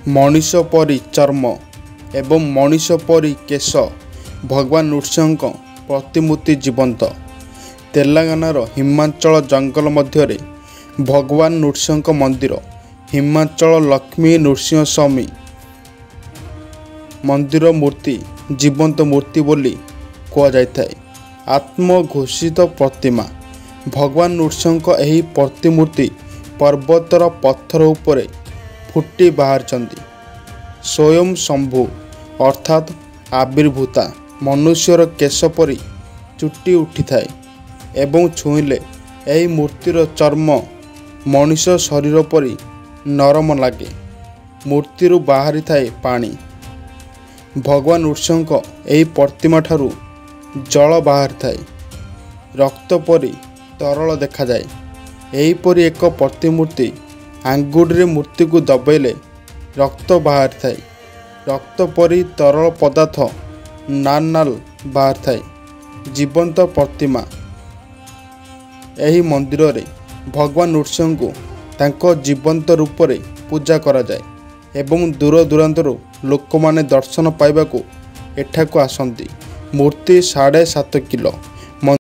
मनीष परी चर्म एवं मनीष परी केश भगवान नृसिंह प्रतिमूर्ति जीवंत। तेलंगानार हिमाचल जंगल मध्य भगवान नृसिंह मंदिर हिमाचल लक्ष्मी नृसिंह स्वामी मंदिर मूर्ति जीवंत मूर्ति बोली कहुए। आत्मघोषित प्रतिमा भगवान नृसिंह एही प्रतिमूर्ति पर्वतर पत्थर उपरे फुटी बाहर स्वयं शंभु अर्थात आविर्भूता मनुष्यर केश परी चुटी उठी थाए एवं छुईले यही मूर्तिर चर्म मनीष शरीर परी नरम लगे। मूर्तिर बाहरी थाए पानी। भगवान नृसिंह यही प्रतिमा ठारू जल बाहर थाए रक्त परी तरल देखा जाए। एहीपरि एक प्रतिमूर्ति आंगुठी मूर्ति को दबाइले रक्त बाहर थाए। रक्त परी तरल पदार्थ नाल नाल बाहर थाए। जीवंत प्रतिमा एही मंदिर रे भगवान नृसिंह को तांको जीवंत रूप रे पूजा करा जाए एवं दूर दूरांतरु लोकमाने दर्शन पाइबाकू एठाकू आसंती। मूर्ति 7.5 किलो